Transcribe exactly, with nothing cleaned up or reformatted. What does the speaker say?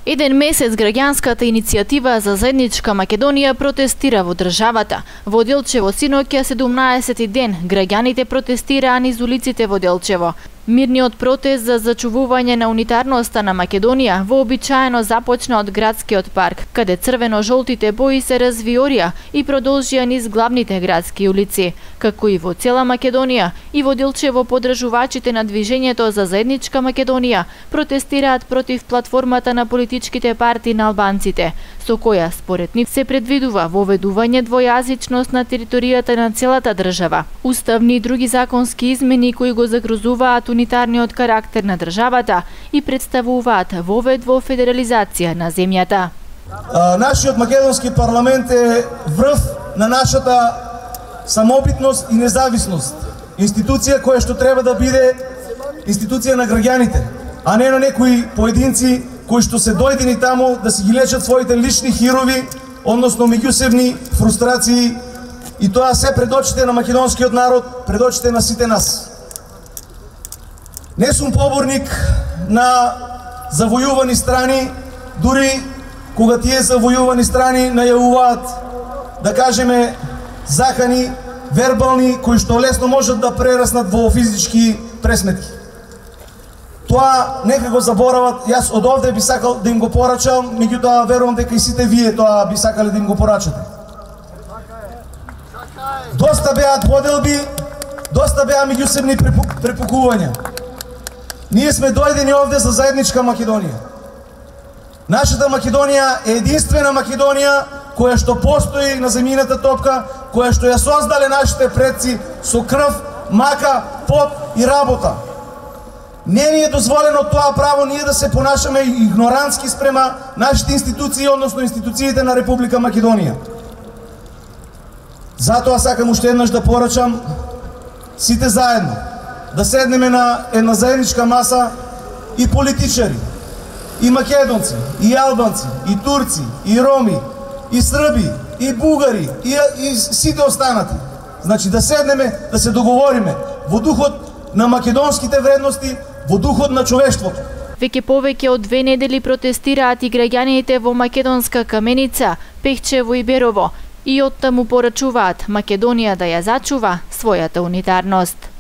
Еден месец граѓанската иницијатива за заедничка Македонија протестира во државата. Во Делчево синоќа седумнаесети ден граѓаните протестираа низ улиците во Делчево. Мирниот протест за зачувување на унитарноста на Македонија вообичаено започна од градскиот парк, каде црвено-жолтите бои се развиорија и продолжија низ главните градски улици. Како и во цела Македонија, и во Делчево подржувачите на движењето за заедничка Македонија протестираат против платформата на политичките партии на албанците, со која според нив се предвидува воведување двојазичност на територијата на целата држава, уставни и други законски измени кои го загрозуваат унитарниот карактер на државата и представуваат вовед во федерализација на земјата. А, нашиот македонски парламент е врв на нашата самобитност и независност. Институција која што треба да биде институција на граѓаните, а не на некои поединци кои што се дојдени таму да си ги лечат своите лични хирови, односно меѓусебни фрустрации, и тоа се пред очите на македонскиот народ, пред очите на сите нас. Не сум поборник на завојувани страни, дури кога тие завојувани страни најавуваат, да кажеме, закани, вербални, кои што лесно можат да прераснат во физички пресметки. Тоа нека го заборават, јас од овде би сакал да им го порачам, меѓутоа верувам дека и сите вие тоа би сакале да им го порачате. Доста беа поделби, доста беа меѓусебни препукувања. Ние сме дојдени овде за заедничка Македонија. Нашата Македонија е единствена Македонија која што постои на земјината топка, која што ја создале нашите предци со крв, мака, пот и работа. Не ни е дозволено тоа право ние да се понашаме игнорантски спрема нашите институции, односно институциите на Република Македонија. Затоа сакам уште еднаш да порачам сите заедно да седнеме на една заедничка маса, и политичари, и македонци, и албанци, и турци, и роми, и срби, и бугари, и, и сите останати. Значи да седнеме, да се договориме во духот на македонските вредности, во духот на човештвото. Веќе повеќе од две недели протестираат и граѓаните во македонска Каменица, Пехчево и Берово, и оттаму порачуваат Македонија да ја зачува својата унитарност.